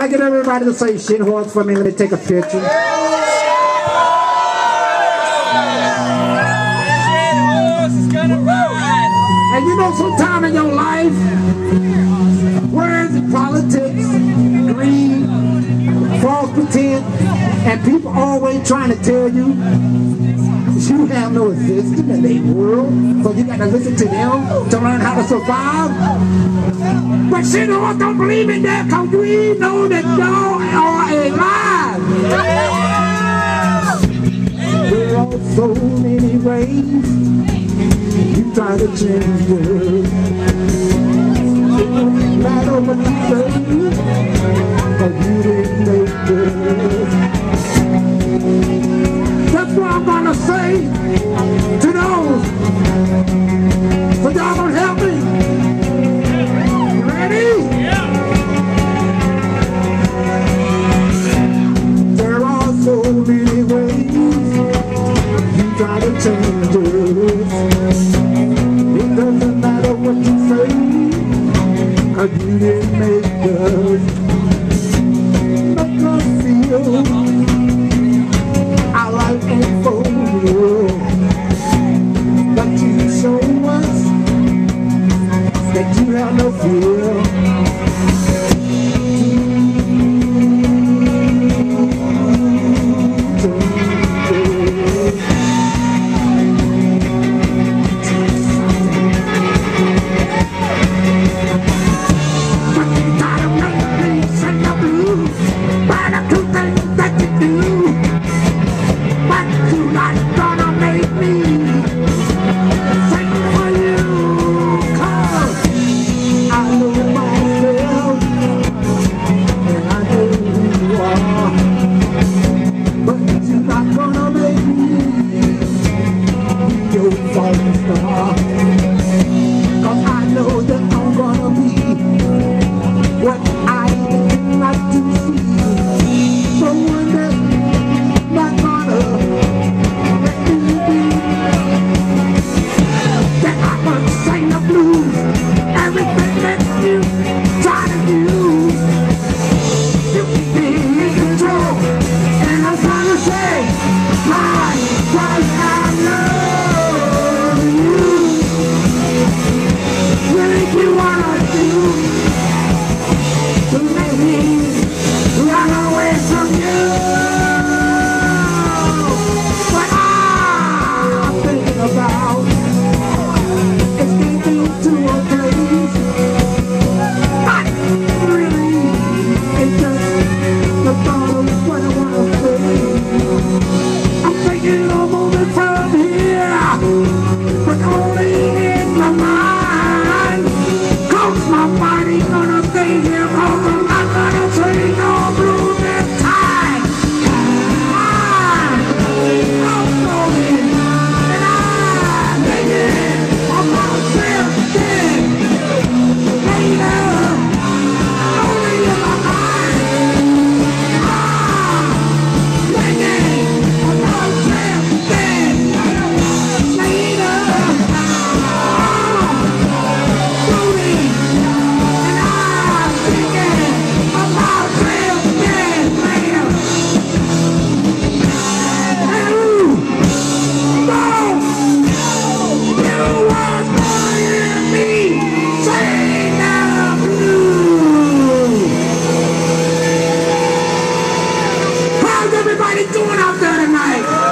I get everybody to say Shithorse for me? Let me take a picture. And you know, sometime in your life, words, politics, greed, false pretense, and people always trying to tell you you have no existence in their world, so you got to listen to them to learn how to survive. But Shithorse don't believe in that, because we know that y'all are alive. There are so many ways you try to change the world. It don't matter what you say, because you didn't make the world. That's what I'm gonna say to those. So y'all gonna help me? You ready? Yeah. There are so many ways you try to change us. It doesn't matter what you say, 'cause you didn't make us. Make us feel I like it for you, but you show us that you have no fear. But you gotta make me sing the blues by the two things that you do. But you're not gonna make me sing for you, 'cause I know myself and I know who you are. But you're not gonna make me be your falling star, 'cause I know that I'm gonna be what I like to see. Someone that's not gonna let me be. That I must sing the blues. Everything that you try to do, you be in control. And I'm trying to say, my Christ, I love you. What do you wanna do to make me run away from you? What I'm thinking about is getting to a place, but really it's just the thought of what I wanna say. I'm thinking of moving from here, but only in my mind, 'cause my body's gonna stay here, 'cause I'm not gonna say no blues this time. I'm going, and I'm thinking about something later, only in my mind. I'm thinking about something later. How's everybody doing out there tonight?